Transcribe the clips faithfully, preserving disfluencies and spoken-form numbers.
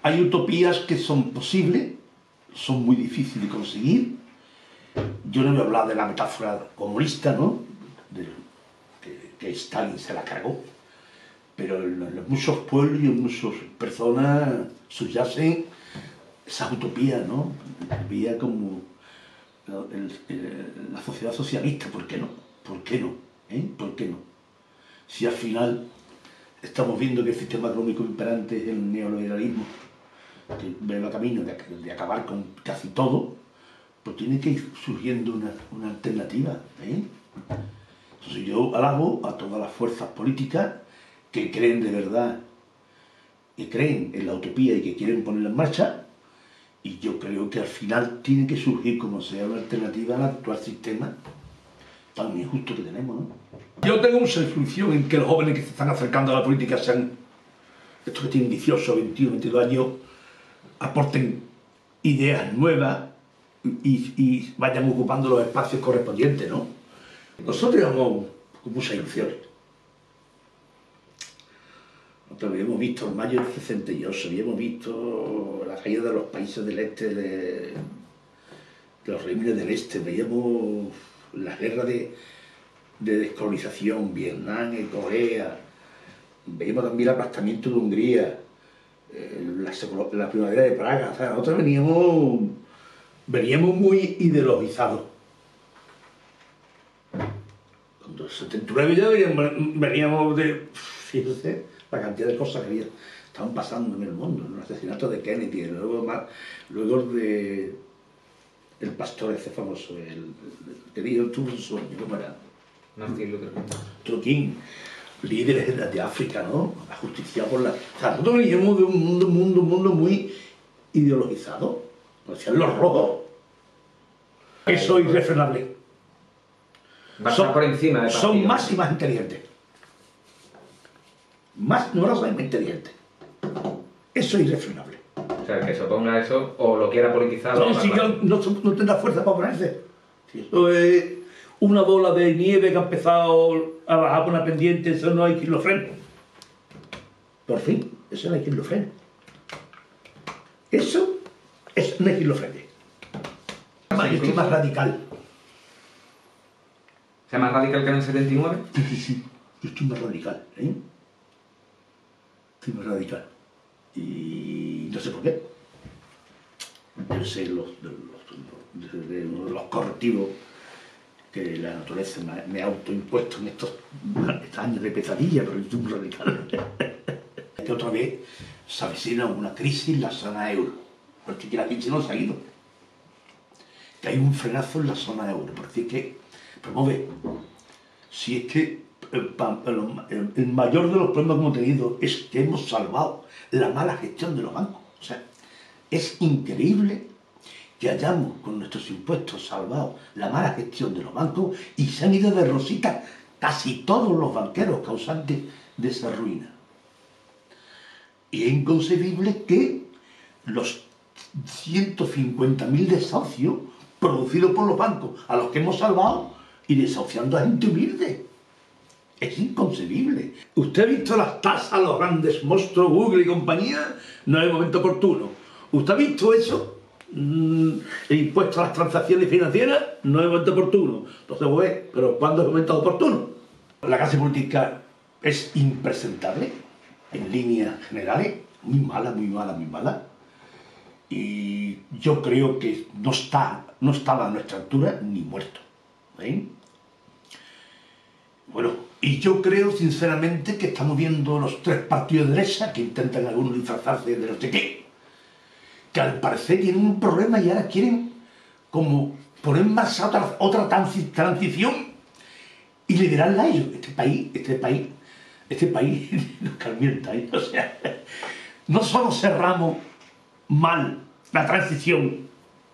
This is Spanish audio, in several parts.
Hay utopías que son posibles, son muy difíciles de conseguir. Yo no voy a hablar de la metáfora comunista, ¿no? De, que, que Stalin se la cargó. Pero en, en muchos pueblos y en muchas personas subyacen esas utopías, ¿no? La utopía como el, el, la sociedad socialista, ¿por qué no? ¿Por qué no? ¿Eh? ¿Por qué no? Si al final estamos viendo que el sistema económico imperante es el neoliberalismo, que ve el camino de, de acabar con casi todo, pues tiene que ir surgiendo una, una alternativa. ¿eh? Entonces yo alabo a todas las fuerzas políticas que creen de verdad, que creen en la utopía y que quieren ponerla en marcha, y yo creo que al final tiene que surgir como sea una alternativa al actual sistema tan injusto que tenemos, ¿no? Yo tengo mucha ilusión en que los jóvenes que se están acercando a la política sean, estos que tienen dieciocho, veintiuno, veintidós años, aporten ideas nuevas y, y vayan ocupando los espacios correspondientes, ¿no? Nosotros íbamos con muchas ilusiones. Nosotros habíamos visto el mayo del sesenta y ocho, habíamos visto la caída de los países del este, de, de los regímenes del este, veíamos las guerras de, de descolonización, Vietnam y Corea, veíamos también el aplastamiento de Hungría, eh, la, la primavera de Praga. O sea, nosotros veníamos, veníamos muy ideologizados. Cuando en el setenta y nueve ya veníamos, veníamos de, fíjense, la cantidad de cosas que había, estaban pasando en el mundo, el asesinato de Kennedy, luego, luego de el pastor ese famoso, el, el que dijo tuvo un sueño, ¿cómo era? Martin Luther King. King, líderes de, de África, ¿no? La justicia por la... O sea, nosotros veníamos de un mundo, mundo, mundo muy ideologizado, como decían los rojos. Eso es irrefrenable. Son, por encima de son más y más inteligentes. Más numerosamente inteligentes. Eso es irrefrenable. O sea, que se oponga a eso o lo quiera politizar. No, si yo no, no tendrá fuerza para oponerse. Si eso es una bola de nieve que ha empezado a bajar por una pendiente, eso no hay quien lo frene. Por fin, eso no hay quien lo frene. Eso, eso no hay quien lo frene. Yo estoy más radical. ¿Sea más radical que en el setenta y nueve? Sí, sí, sí. Yo estoy más radical, ¿eh? Estoy más radical. Y no sé por qué. Debe ser los, los, los, de uno de los correctivos que la naturaleza me, me ha autoimpuesto en estos, estos años de pesadilla, pero yo estoy muy radical. Que otra vez se avecina una crisis en la zona euro, porque que la crisis no se ha ido. Que hay un frenazo en la zona euro, porque que, promueve, si es que el, el, el mayor de los problemas que hemos tenido es que hemos salvado la mala gestión de los bancos. O sea, es increíble que hayamos con nuestros impuestos salvado la mala gestión de los bancos y se han ido de rosita casi todos los banqueros causantes de esa ruina. Y es inconcebible que los ciento cincuenta mil desahucios producidos por los bancos a los que hemos salvado y desahuciando a gente humilde. Es inconcebible. ¿Usted ha visto las tasas a los grandes monstruos, Google y compañía? No es el momento oportuno. ¿Usted ha visto eso? Mm, el impuesto a las transacciones financieras no es el momento oportuno. Entonces, pues, ¿pero cuándo es el momento oportuno? La clase política es impresentable, en líneas generales, muy mala, muy mala, muy mala. Y yo creo que no está, no estaba a nuestra altura ni muerto. ¿eh? Bueno, y yo creo sinceramente que estamos viendo los tres partidos de derecha que intentan algunos disfrazarse de no sé qué, que al parecer tienen un problema y ahora quieren como poner en marcha otra, otra transición y liderarla a ellos. Este país, este país, este país nos calmienta, ¿eh? O sea, no solo cerramos mal la transición,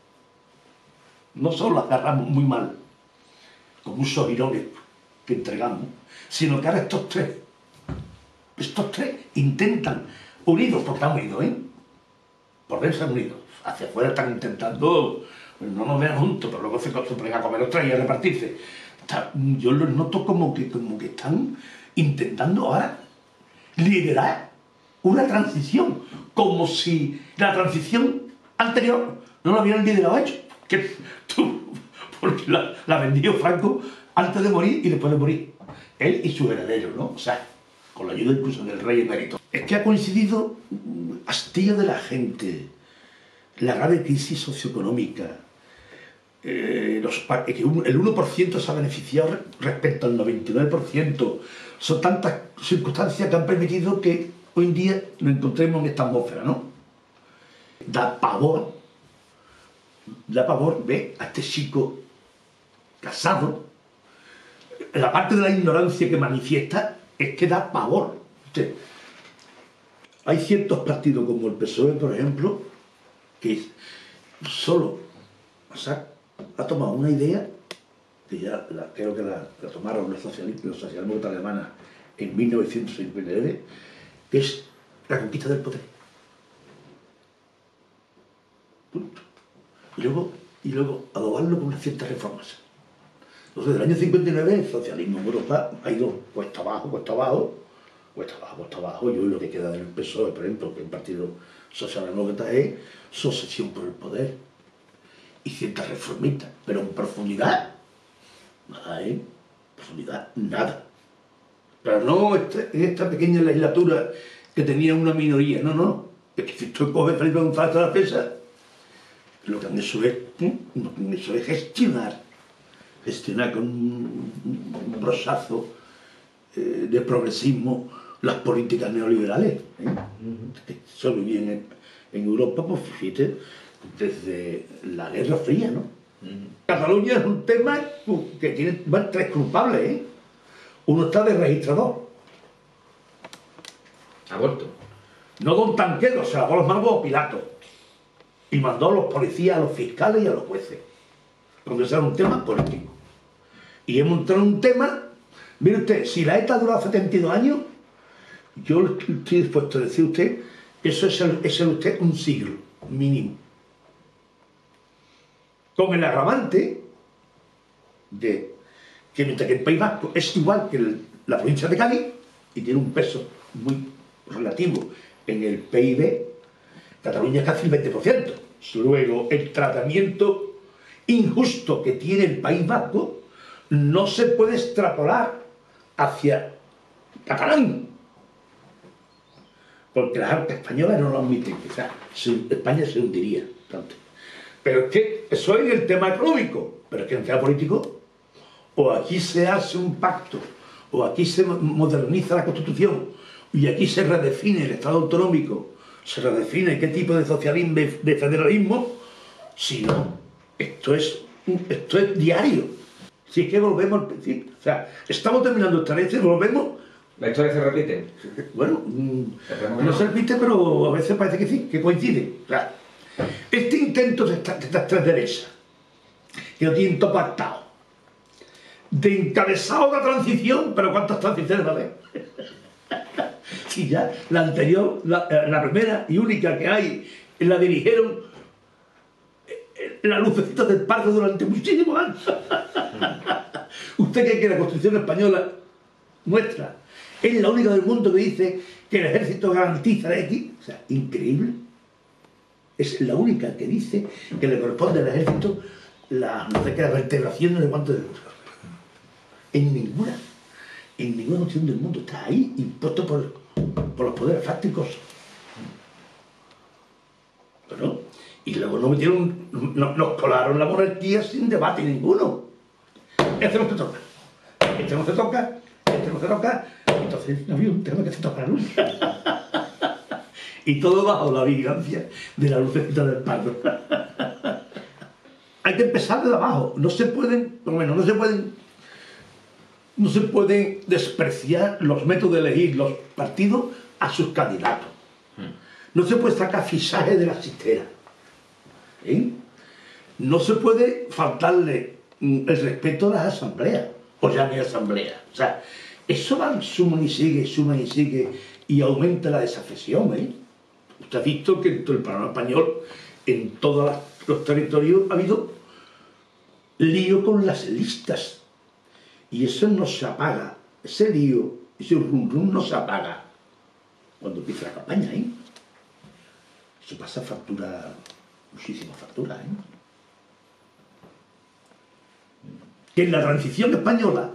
no solo la cerramos muy mal, con muchos girones que entregamos, sino que ahora estos tres, estos tres intentan, unidos, porque están unidos, ¿eh? Por dentro están unidos, hacia afuera están intentando, no nos vean juntos, pero luego se, se ponen a comer los tres y a repartirse. Está, yo los noto como que, como que están intentando ahora liderar una transición como si la transición anterior no lo hubieran liderado hecho. Que tú, porque la, la vendió Franco antes de morir y después de morir. Él y su heredero, ¿no? O sea, con la ayuda incluso del rey emérito. Es que ha coincidido hastío de la gente, la grave crisis socioeconómica, eh, los, que un, el uno por ciento se ha beneficiado respecto al noventa y nueve por ciento. Son tantas circunstancias que han permitido que hoy en día nos encontremos en esta atmósfera, ¿no? Da pavor, da pavor ver a este chico casado. La parte de la ignorancia que manifiesta es que da pavor. Usted, hay ciertos partidos como el P S O E, por ejemplo, que solo, o sea, ha tomado una idea, que ya la, creo que la, la tomaron los socialistas, los socialdemócratas alemanes en mil novecientos cincuenta y nueve, que es la conquista del poder. Punto. Y luego, y luego adobarlo con unas ciertas reformas. Entonces, desde el año cincuenta y nueve el socialismo en Europa ha ido cuesta abajo, cuesta abajo, cuesta abajo, cuesta abajo, y hoy lo que queda del P S O E, por ejemplo, que es un partido socialdemócrata, es su obsesión por el poder y ciertas reformitas, pero en profundidad, nada, ¿eh? En profundidad, nada. Pero no este, en esta pequeña legislatura que tenía una minoría, no, no, es que si tú coges Felipe González de la Pesa, lo que han hecho es, ¿eh? Lo que han hecho es gestionar, gestionar con un brochazo eh, de progresismo las políticas neoliberales. ¿eh? Uh-huh. Eso viene en, en Europa, pues fíjate, desde la Guerra Fría, ¿no? Uh-huh. Cataluña es un tema que tiene bueno, tres culpables, ¿eh? Uno está de registrador. Aborto. No don Tanquedo, se lavó las manos a Pilato. Y mandó a los policías, a los fiscales y a los jueces. Porque ese era un tema político. Y hemos entrado en un tema, mire usted, si la ETA ha durado setenta y dos años, yo estoy dispuesto a decir a usted que eso es el, es el usted un siglo mínimo. Con el agravante de que mientras que el País Vasco es igual que el, la provincia de Cádiz y tiene un peso muy relativo en el P I B, Cataluña es casi el veinte por ciento. Luego, el tratamiento injusto que tiene el País Vasco no se puede extrapolar hacia catalán, porque las arcas españolas no lo admiten. O sea, España se hundiría tanto. Pero es que eso es el tema económico, pero es que en el tema político, o aquí se hace un pacto, o aquí se moderniza la Constitución, y aquí se redefine el Estado autonómico, se redefine qué tipo de socialismo, de, de federalismo, si no, esto es, esto es diario. Si es que volvemos al principio. O sea, estamos terminando esta leche y volvemos. ¿La historia se repite? Bueno, mmm, no se repite, pero a veces parece que sí, que coincide. O sea, este intento de estas esta tres derechas, que no tienen todo pactado, de encabezado la transición, pero ¿cuántas transiciones va a haber? Si ya la anterior, la, la primera y única que hay, la dirigieron la lucecita del parque durante muchísimos años. ¿Usted cree que la Constitución española nuestra es la única del mundo que dice que el ejército garantiza la X? O sea, increíble. Es la única que dice que le corresponde al ejército la, no sé qué, la vertebración de cuánto de... En ninguna, en ninguna noción del mundo está ahí impuesto por, por los poderes fácticos. Pero, y luego nos metieron, nos, nos colaron la monarquía sin debate ninguno. Este no se toca, este no se toca, este no se toca, entonces no había un tema que se tocara nunca. Y todo bajo la vigilancia de la lucecita del pardo. Hay que empezar de abajo, no se pueden, por lo menos no se pueden, no se pueden despreciar los métodos de elegir los partidos a sus candidatos. No se puede sacar fichaje de la chistera. ¿Eh? No se puede faltarle el respeto a las asambleas, o ya no hay asamblea. O sea, eso va, suman y sigue, suman y sigue, y aumenta la desafección. ¿eh? Usted ha visto que en todo el panorama español, en todos los territorios, ha habido lío con las listas. Y eso no se apaga. Ese lío, ese rum rum no se apaga cuando empieza la campaña. ¿eh? se pasa factura, muchísimas facturas, ¿eh? Que en la transición española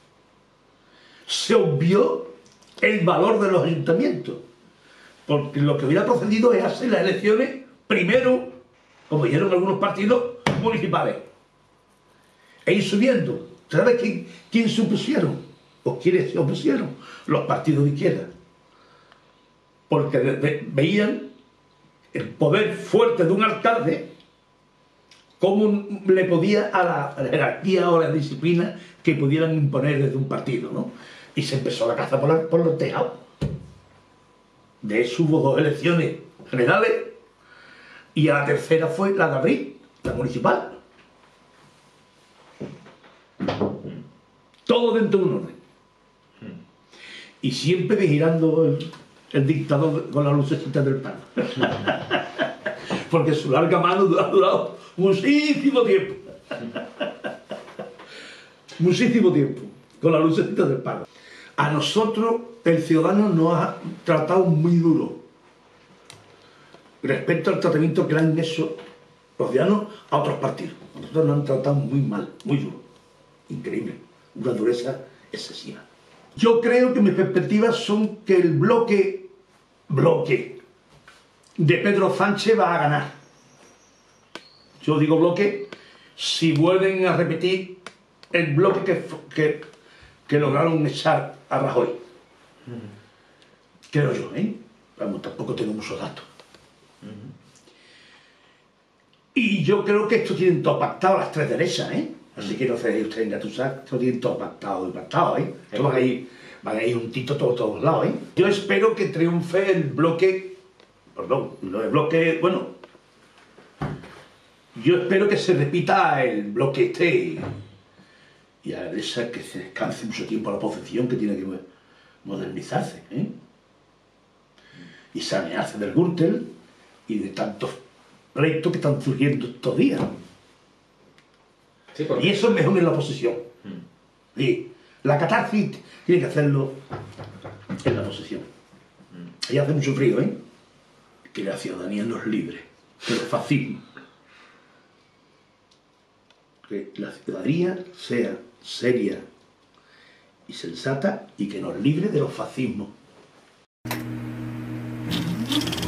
se obvió el valor de los ayuntamientos, porque lo que hubiera procedido es hacer las elecciones primero, como dijeron algunos partidos, municipales, e ir subiendo. ¿Sabes quién, quién se opusieron? ¿O quiénes se opusieron? Los partidos de izquierda. Porque ve, ve, veían el poder fuerte de un alcalde, cómo le podía a la jerarquía o a la disciplina que pudieran imponer desde un partido, ¿no? Y se empezó la caza por, la, por los tejados. De eso hubo dos elecciones generales y a la tercera fue la de abril, la municipal. Todo dentro de un orden. Y siempre vigilando el, el dictador con la lucecita del pan. Porque su larga mano ha durado muchísimo tiempo. Muchísimo tiempo. Con la lucecita del pan. A nosotros el ciudadano nos ha tratado muy duro respecto al tratamiento que le han hecho los ciudadanos a otros partidos. A nosotros nos han tratado muy mal, muy duro. Increíble. Una dureza excesiva. Yo creo que mis perspectivas son que el bloque, bloque de Pedro Sánchez va a ganar. Yo digo bloque si vuelven a repetir el bloque que, que, que lograron echar a Rajoy. Mm. Creo yo, ¿eh? Vamos, tampoco tengo muchos datos. Mm. Y yo creo que esto tienen todo pactado las tres derechas, ¿eh? Así que no se usted engatusar, esto tienen todo pactado y pactado, ¿eh? Esto van a ir, van a ir juntitos todos, todos lados, ¿eh? Yo espero que triunfe el bloque, perdón, no el bloque, bueno, yo espero que se repita el bloque este y a la derecha que se descanse mucho tiempo a la oposición, que tiene que modernizarse, ¿eh? Y sanearse del Gürtel y de tantos pleitos que están surgiendo estos días. Sí, porque... Y eso es mejor en la oposición. Mm. Sí. La catarsis tiene que hacerlo en la oposición. Mm. Ahí hace mucho frío, ¿eh? Que la ciudadanía nos libre del fascismo. Que la ciudadanía sea seria y sensata y que nos libre de los fascismos.